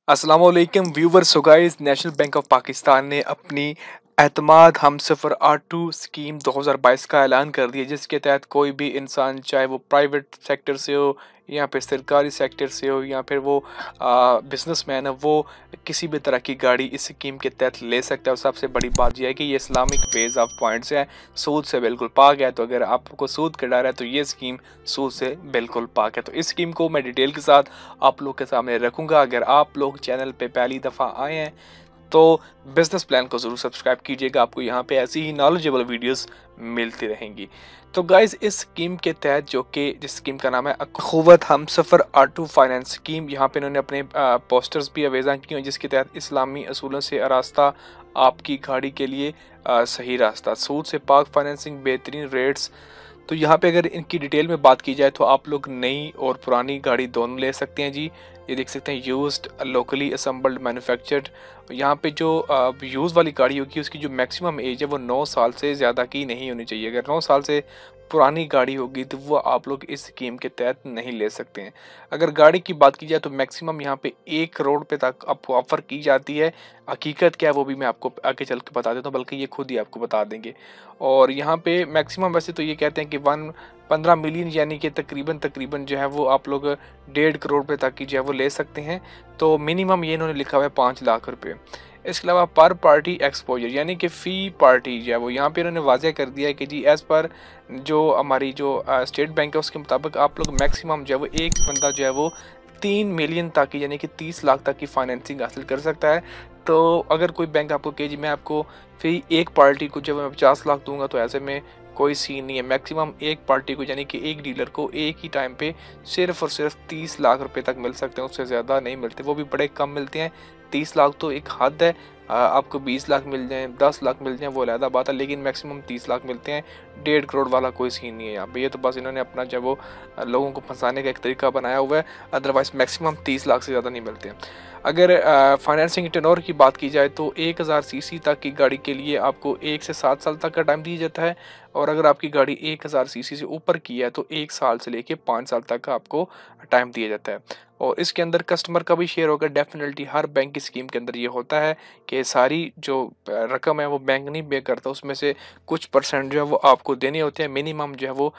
अस्सलाम वालेकुम viewers. So guys, national bank of Pakistan ने अपनी एतमाद हमसफ़र R2 स्कीम 2022 का ऐलान कर दिया, जिसके तहत कोई भी इंसान, चाहे वो प्राइवेट सेक्टर से हो या फिर सरकारी सेक्टर से हो या फिर वो बिजनेसमैन है, वो किसी भी तरह की गाड़ी इस स्कीम के तहत ले सकता है। और सबसे बड़ी बात यह है कि ये इस्लामिक बेस ऑफ पॉइंट्स है, सूद से बिल्कुल पाक है। तो अगर आपको सूद का डर है तो ये स्कीम सूद से बिल्कुल पाक है। तो इस स्कीम को मैं डिटेल के साथ आप लोग के सामने रखूँगा। अगर आप लोग चैनल पे पहली दफ़ा आए हैं तो बिजनेस प्लान को ज़रूर सब्सक्राइब कीजिएगा, आपको यहाँ पे ऐसी ही नॉलेजेबल वीडियोस मिलती रहेंगी। तो गाइस, इस स्कीम के तहत जिस स्कीम का नाम है अखुवत हमसफ़र R2 फाइनेंस स्कीम, यहाँ पे इन्होंने अपने पोस्टर्स भी अवेज़ा किए हैं, जिसके तहत इस्लामी असूलों से आरास्ता आपकी गाड़ी के लिए सही रास्ता, सूद से पाक फाइनेंसिंग, बेहतरीन रेट्स। तो यहाँ पे अगर इनकी डिटेल में बात की जाए तो आप लोग नई और पुरानी गाड़ी दोनों ले सकते हैं जी। ये देख सकते हैं यूज्ड, लोकली असेंबल्ड, मैन्युफैक्चर्ड। यहाँ पे जो यूज़ वाली गाड़ी होगी उसकी जो मैक्सिमम एज है वो 9 साल से ज़्यादा की नहीं होनी चाहिए। अगर 9 साल से पुरानी गाड़ी होगी तो वो आप लोग इस स्कीम के तहत नहीं ले सकते हैं। अगर गाड़ी की बात की जाए तो मैक्सिमम यहाँ पे 1 करोड़ पे तक आपको ऑफ़र की जाती है। हकीकत क्या है वो भी मैं आपको आगे चल के बता देता हूँ, बल्कि ये खुद ही आपको बता देंगे। और यहाँ पे मैक्सिमम वैसे तो ये कहते हैं कि 15 मिलियन, यानी कि तकरीबन जो है वो आप लोग 1.5 करोड़ रुपए तक की जो है वो ले सकते हैं। तो मिनिमम ये इन्होंने लिखा हुआ है 5 लाख रुपए। इसके अलावा पर पार्टी एक्सपोजर, यानी कि फ़ी पार्टी जो है वो यहाँ पे इन्होंने वाज़ह कर दिया है कि जी एज़ पर जो हमारी जो स्टेट बैंक है उसके मुताबिक आप लोग मैक्सिमम जो है वो एक बंदा जो है वो 3 मिलियन तक की, यानी कि 30 लाख तक की फाइनेंसिंग हासिल कर सकता है। तो अगर कोई बैंक आपको कहे जी मैं आपको फ़ी एक पार्टी को जो मैं 50 लाख दूंगा, तो ऐसे में कोई सीन नहीं है। मैक्सिमम एक पार्टी को, यानी कि एक डीलर को एक ही टाइम पे सिर्फ और सिर्फ 30 लाख रुपए तक मिल सकते हैं, उससे ज़्यादा नहीं मिलते, वो भी बड़े कम मिलते हैं। 30 लाख तो एक हद है। आपको 20 लाख मिल जाएँ, 10 लाख मिल जाएँ, वो अलग बात है, लेकिन मैक्सिमम 30 लाख मिलते हैं। 1.5 करोड़ वाला कोई सीन नहीं है यहाँ पे। ये तो बस इन्होंने अपना जब वो लोगों को फंसाने का एक तरीका बनाया हुआ है, अदरवाइज़ मैक्सिमम 30 लाख से ज़्यादा नहीं मिलते हैं। अगर फाइनेंसिंग टेन्योर की बात की जाए तो 1000 सीसी तक की गाड़ी के लिए आपको 1 से 7 साल तक का टाइम दिया जाता है। और अगर आपकी गाड़ी 1000 सीसी से ऊपर की है तो 1 साल से लेके 5 साल तक का आपको टाइम दिया जाता है। और इसके अंदर कस्टमर का भी शेयर होगा। डेफिनेटली हर बैंक की स्कीम के अंदर ये होता है कि सारी जो रकम है वो बैंक नहीं पे करता, उसमें से कुछ परसेंट जो है वो आपको देने होते हैं। मिनिमम जो है वो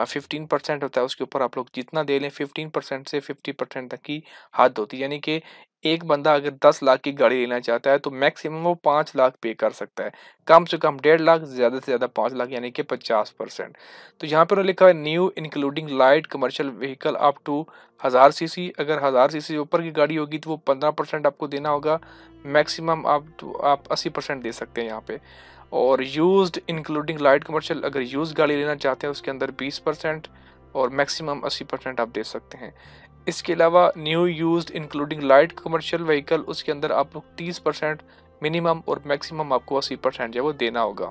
15% होता है, उसके ऊपर आप लोग जितना दे लें 15% से 50% तक की हद होती है। यानी कि एक बंदा अगर 10 लाख की गाड़ी लेना चाहता है तो मैक्सिमम वो 5 लाख पे कर सकता है, कम से कम 1.5 लाख, ज़्यादा से ज़्यादा 5 लाख, यानी कि 50%। तो यहाँ पर लिखा है new including light commercial vehicle up to 1000 CC. अगर 1000 सीसी से ऊपर की गाड़ी होगी तो वो 15% आपको देना होगा। मैक्सिमम आप 80% दे सकते हैं यहाँ पे। और यूज्ड इंक्लूडिंग लाइट कमर्शियल, अगर यूज्ड गाड़ी लेना चाहते हैं उसके अंदर 20% और मैक्सिमम 80% आप दे सकते हैं। इसके अलावा new used including light commercial vehicle, उसके अंदर आप लोग 30% मिनिमम और मैक्सिमम आपको 80% जो है वो देना होगा।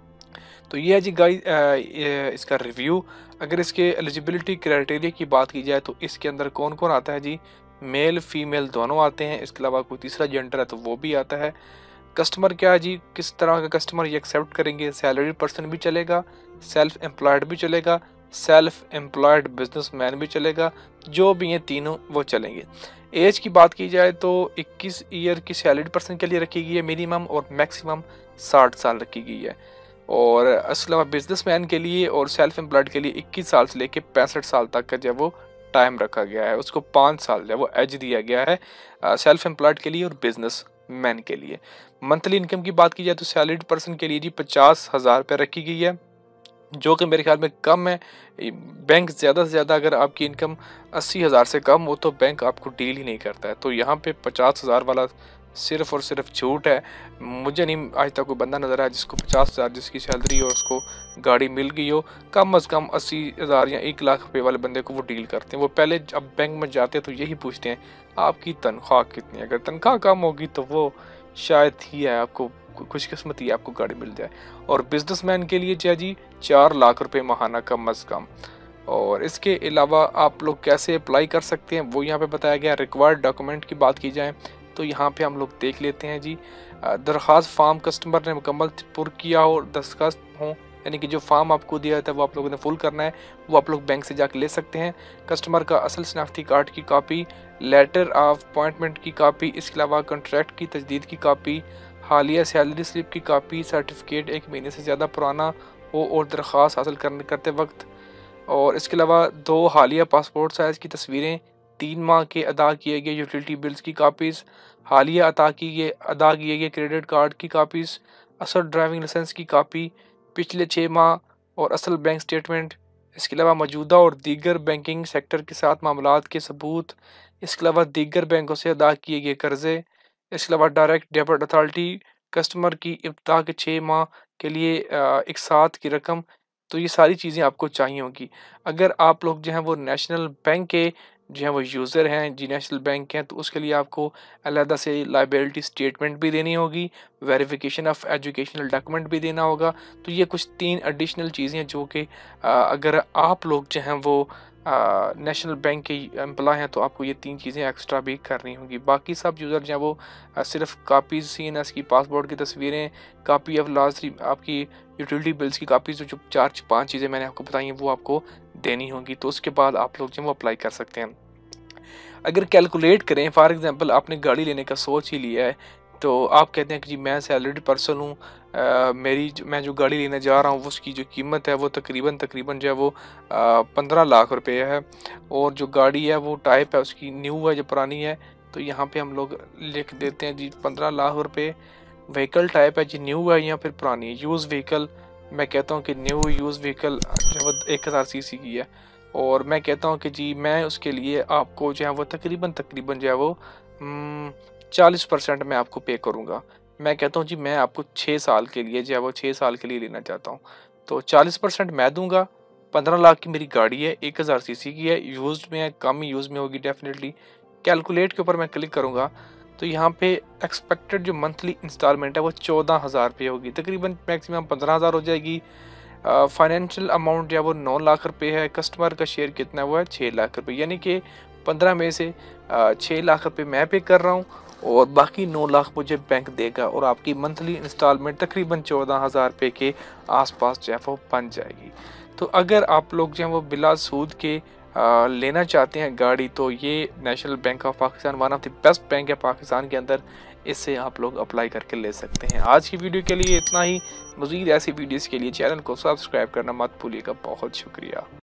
तो ये है जी गाइस इसका रिव्यू। अगर इसके एलिजिबिलिटी क्राइटेरिया की बात की जाए तो इसके अंदर कौन कौन आता है जी, मेल फीमेल दोनों आते हैं। इसके अलावा कोई तीसरा जेंडर है तो वो भी आता है। कस्टमर क्या है जी, किस तरह का कस्टमर ये एक्सेप्ट करेंगे, सैलरी पर्सन भी चलेगा, सेल्फ एम्प्लॉयड भी चलेगा, सेल्फ एम्प्लॉयड बिजनेसमैन भी चलेगा, जो भी ये तीनों वो चलेंगे। एज की बात की जाए तो 21 ईयर की सैलरी पर्सन के लिए रखी गई है मिनिमम, और मैक्सिमम 60 साल रखी गई है। और इसके अलावा बिजनेसमैन के लिए और सेल्फ एम्प्लॉयड के लिए 21 साल से लेके 65 साल तक का जो वो टाइम रखा गया है, उसको 5 साल जो वो एज दिया गया है सेल्फ एम्प्लॉयड के लिए और बिजनेस मैन के लिए। मंथली इनकम की बात की जाए तो सैलरीड पर्सन के लिए जी 50,000 रुपये रखी गई है, जो कि मेरे ख्याल में कम है। बैंक ज़्यादा से ज़्यादा अगर आपकी इनकम 80,000 से कम हो तो बैंक आपको डील ही नहीं करता है। तो यहाँ पे 50,000 वाला सिर्फ़ और सिर्फ झूठ है। मुझे नहीं आज तक कोई बंदा नज़र आया जिसको 50,000 जिसकी सैलरी और उसको गाड़ी मिल गई हो। कम अज़ कम 80,000 या 1 लाख रुपये वाले बंदे को वो डील करते हैं। वो पहले जब बैंक में जाते हैं तो यही पूछते हैं आपकी तनख्वाह कितनी है। अगर तनख्वाह कम होगी तो वो शायद ही है आपको खुशकिस्मती आपको गाड़ी मिल जाए। और बिजनेसमैन के लिए जी 4 लाख रुपए माहाना कम अज़ कम। और इसके अलावा आप लोग कैसे अप्लाई कर सकते हैं वो यहाँ पे बताया गया। रिक्वायर्ड डॉक्यूमेंट की बात की जाए तो यहाँ पे हम लोग देख लेते हैं जी। दरख्वास्त फॉर्म कस्टमर ने मुकम्मल पुर किया हो, दस्तखत हों, यानी कि जो फॉर्म आपको दिया था वो आप लोगों ने फुल करना है, वो आप लोग बैंक से जाकर ले सकते हैं। कस्टमर का असल शनाख्ती कार्ड की कापी, लेटर ऑफ अपॉइंटमेंट की कापी, इसके अलावा कॉन्ट्रैक्ट की तजदीद की कापी, हालिया सैलरी स्लिप की कापी, सर्टिफिकेट 1 महीने से ज़्यादा पुराना हो और दरख्वास्त हासिल करते वक्त, और इसके अलावा 2 हालिया पासपोर्ट साइज़ की तस्वीरें, 3 माह के अदा किए गए यूटिलिटी बिल्स की कापीज़, हालिया अदा किए गए क्रेडिट कार्ड की कापीज़, असल ड्राइविंग लाइसेंस की कापी, पिछले 6 माह और असल बैंक स्टेटमेंट, इसके अलावा मौजूदा और दीगर बैंकिंग सेक्टर के साथ मामलात के सबूत, इसके अलावा दीगर बैंकों से अदा किए गए कर्ज़े, इसके अलावा डायरेक्ट डेबिट अथॉरिटी, कस्टमर की इब्ता के 6 माह के लिए एक साथ की रकम। तो ये सारी चीज़ें आपको चाहिए होगी। अगर आप लोग जो हैं वो नेशनल बैंक के जो हैं वो यूज़र हैं, जी नेशनल बैंक के हैं, तो उसके लिए आपको अलहदा से लायबिलिटी स्टेटमेंट भी देनी होगी, वेरिफिकेशन ऑफ एजुकेशनल डॉक्यूमेंट भी देना होगा। तो ये कुछ 3 एडिशनल चीज़ें हैं जो कि अगर आप लोग जो हैं वो नेशनल बैंक के एम्प्लॉय हैं तो आपको ये 3 चीज़ें एक्स्ट्रा भी करनी होंगी। बाकी सब यूज़र जो हैं वो सिर्फ कापीज़, CNS की पासपोर्ट की तस्वीरें, कापी ऑफ लास्ट आपकी यूटिलिटी बिल्स की कापीज़, जो 4-5 चीज़ें मैंने आपको बताई हैं वो आपको देनी होंगी। तो उसके बाद आप लोग जो हैं वो अप्लाई कर सकते हैं। अगर कैलकुलेट करें, फॉर एग्ज़ाम्पल आपने गाड़ी लेने का सोच ही लिया है, तो आप कहते हैं कि जी मैं सैलरीड पर्सन हूँ, मैं जो गाड़ी लेने जा रहा हूँ उसकी जो कीमत है वो तकरीबन जो है वो 15 लाख रुपए है, और जो गाड़ी है वो टाइप है उसकी न्यू है, जो पुरानी है। तो यहाँ पे हम लोग लिख देते हैं जी 15 लाख रुपए। व्हीकल टाइप है जी न्यू है या फिर पुरानी है, यूज़ व्हीकल। मैं कहता हूँ कि न्यू यूज़ व्हीकल जो है वो 1000 सीसी की है, और मैं कहता हूँ कि जी मैं उसके लिए आपको जो है वो तकरीबन जो है वो 40% मैं आपको पे करूँगा। मैं कहता हूँ जी मैं आपको 6 साल के लिए जो है वो 6 साल के लिए लेना चाहता हूँ, तो 40% मैं दूँगा। 15 लाख की मेरी गाड़ी है, 1000 सीसी की है, यूज़्ड में है, कम यूज़ में होगी डेफिनेटली। कैलकुलेट के ऊपर मैं क्लिक करूँगा तो यहाँ पे एक्सपेक्टेड जो मंथली इंस्टॉलमेंट है वो 14,000 रुपये होगी, तकरीबन मैक्सिमम 15,000 हो जाएगी। फाइनेंशियल अमाउंट जो है वो 9 लाख रुपए है। कस्टमर का शेयर कितना हुआ है 6 लाख रुपए, यानी कि 15 में से 6 लाख रुपए मैं पे कर रहा हूँ और बाकी 9 लाख मुझे बैंक देगा, और आपकी मंथली इंस्टॉलमेंट तकरीबन 14,000 रुपये के आसपास जो है वो बन जाएगी। तो अगर आप लोग जो है वो बिला सूद के लेना चाहते हैं गाड़ी, तो ये national bank of Pakistan one of the best bank है पाकिस्तान के अंदर, इससे आप लोग अप्लाई करके ले सकते हैं। आज की वीडियो के लिए इतना ही। मज़ीद ऐसी वीडियोस के लिए चैनल को सब्सक्राइब करना मत भूलिएगा। बहुत शुक्रिया।